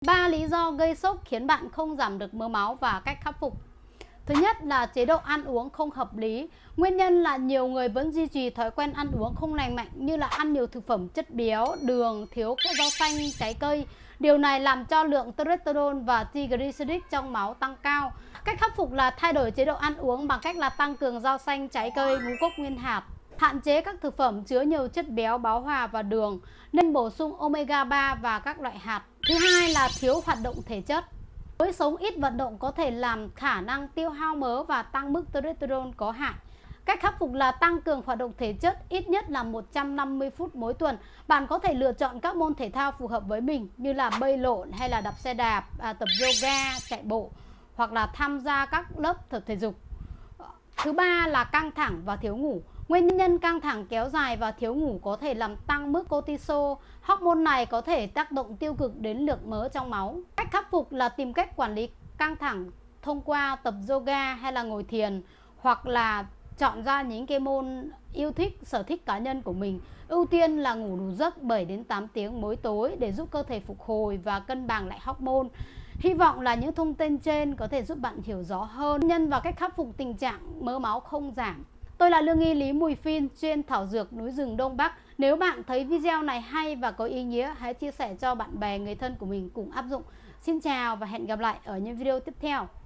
3 lý do gây sốc khiến bạn không giảm được mỡ máu và cách khắc phục. Thứ nhất là chế độ ăn uống không hợp lý. Nguyên nhân là nhiều người vẫn duy trì thói quen ăn uống không lành mạnh như là ăn nhiều thực phẩm chất béo, đường, thiếu các rau xanh, trái cây. Điều này làm cho lượng cholesterol và triglycerides trong máu tăng cao. Cách khắc phục là thay đổi chế độ ăn uống bằng cách là tăng cường rau xanh, trái cây, ngũ cốc nguyên hạt. Hạn chế các thực phẩm chứa nhiều chất béo, bão hòa và đường, nên bổ sung omega 3 và các loại hạt. Thứ hai là thiếu hoạt động thể chất. Lối sống ít vận động có thể làm khả năng tiêu hao mỡ và tăng mức cholesterol có hại. Cách khắc phục là tăng cường hoạt động thể chất ít nhất là 150 phút mỗi tuần. Bạn có thể lựa chọn các môn thể thao phù hợp với mình như là bơi lội hay là đạp xe đạp, tập yoga, chạy bộ hoặc là tham gia các lớp tập thể dục. Thứ ba là căng thẳng và thiếu ngủ. Nguyên nhân căng thẳng kéo dài và thiếu ngủ có thể làm tăng mức cortisol. Hormone này có thể tác động tiêu cực đến lượng mỡ trong máu. Cách khắc phục là tìm cách quản lý căng thẳng thông qua tập yoga hay là ngồi thiền, hoặc là chọn ra những cái môn yêu thích, sở thích cá nhân của mình. Ưu tiên là ngủ đủ giấc 7 đến 8 tiếng mỗi tối để giúp cơ thể phục hồi và cân bằng lại hormone. Hy vọng là những thông tin trên có thể giúp bạn hiểu rõ hơn nhân và cách khắc phục tình trạng mỡ máu không giảm. Tôi là lương y Lý Mùi Phin, chuyên thảo dược núi rừng Đông Bắc. Nếu bạn thấy video này hay và có ý nghĩa, hãy chia sẻ cho bạn bè, người thân của mình cùng áp dụng. Xin chào và hẹn gặp lại ở những video tiếp theo.